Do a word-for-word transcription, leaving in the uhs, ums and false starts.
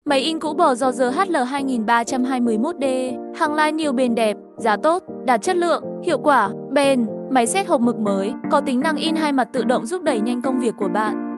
Máy in cũ bò do giê hát lờ hai ba hai mốt D, hàng line nhiều bền đẹp, giá tốt, đạt chất lượng, hiệu quả, bền. Máy xét hộp mực mới, có tính năng in hai mặt tự động giúp đẩy nhanh công việc của bạn.